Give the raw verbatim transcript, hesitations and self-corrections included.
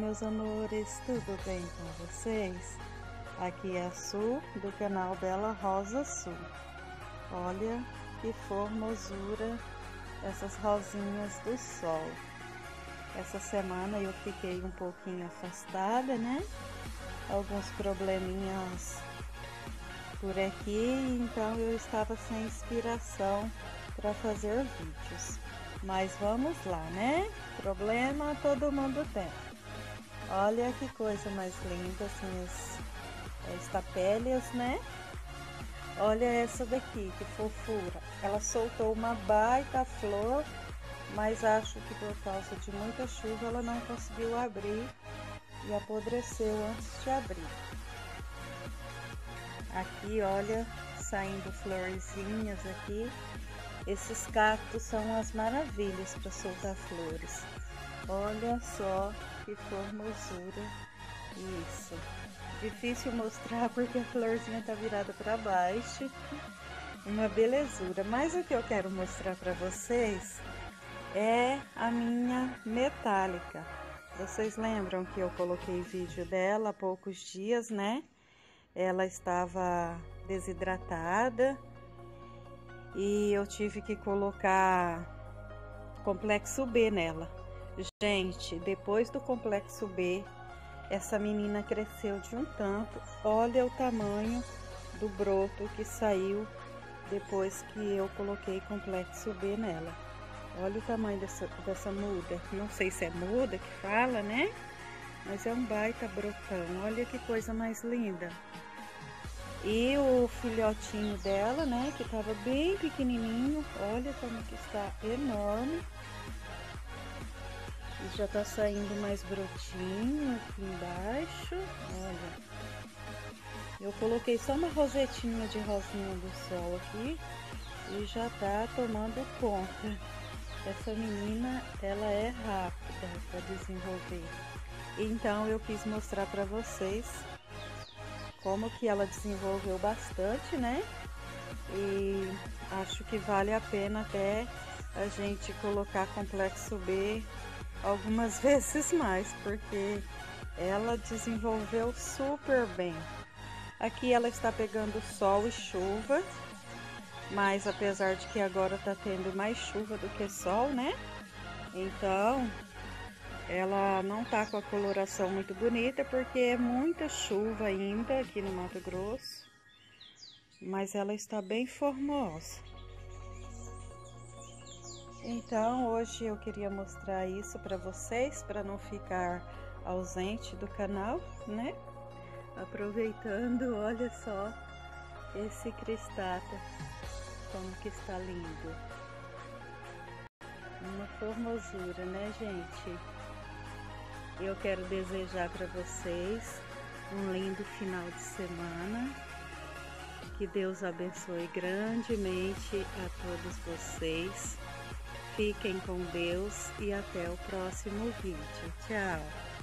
meus amores, tudo bem com vocês? Aqui é a Su, do canal Bela Rosa Su. Olha que formosura essas rosinhas do sol. Essa semana eu fiquei um pouquinho afastada, né? Alguns probleminhas por aqui, então eu estava sem inspiração para fazer vídeos. Mas vamos lá, né? Problema todo mundo tem. Olha que coisa mais linda, assim, as estapélias, né? Olha essa daqui, que fofura. Ela soltou uma baita flor, mas acho que por causa de muita chuva ela não conseguiu abrir e apodreceu antes de abrir. Aqui, olha, saindo florzinhas aqui. Esses cactos são as maravilhas para soltar flores. Olha só que formosura isso. Difícil mostrar porque a florzinha tá virada para baixo. Uma belezura. Mas o que eu quero mostrar para vocês é a minha metálica. Vocês lembram que eu coloquei vídeo dela há poucos dias, né? Ela estava desidratada e eu tive que colocar complexo B nela. Gente, depois do complexo B, essa menina cresceu de um tanto. Olha o tamanho do broto que saiu depois que eu coloquei complexo B nela. Olha o tamanho dessa, dessa muda. Não sei se é muda que fala, né? Mas é um baita brotão. Olha que coisa mais linda. E o filhotinho dela, né, que tava bem pequenininho, olha como que está enorme. E já tá saindo mais brotinho aqui embaixo, olha. Eu coloquei só uma rosetinha de rosinha do sol aqui e já tá tomando conta. Essa menina, ela é rápida para desenvolver. Então eu quis mostrar para vocês como que ela desenvolveu bastante, né? E acho que vale a pena até a gente colocar complexo B algumas vezes mais, porque ela desenvolveu super bem. Aqui ela está pegando sol e chuva, mas apesar de que agora tá tendo mais chuva do que sol, né? Então ela não tá com a coloração muito bonita porque é muita chuva ainda aqui no Mato Grosso, mas ela está bem formosa. Então hoje eu queria mostrar isso para vocês, para não ficar ausente do canal, né? Aproveitando, olha só esse cristata, como que está lindo. Uma formosura, né, gente? Eu quero desejar para vocês um lindo final de semana. Que Deus abençoe grandemente a todos vocês. Fiquem com Deus e até o próximo vídeo. Tchau!